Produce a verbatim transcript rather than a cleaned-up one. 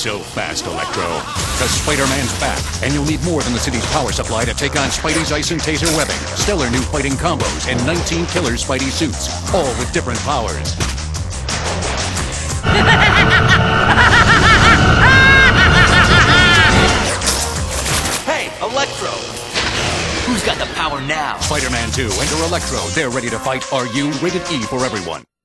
so fast, Electro. Because Spider-Man's back, and you'll need more than the city's power supply to take on Spidey's ice and taser webbing, stellar new fighting combos, and nineteen killer Spidey suits, all with different powers. Hey, Electro! Who's got the power now? Spider-Man two, enter Electro. They're ready to fight. Are you? Rated E for everyone.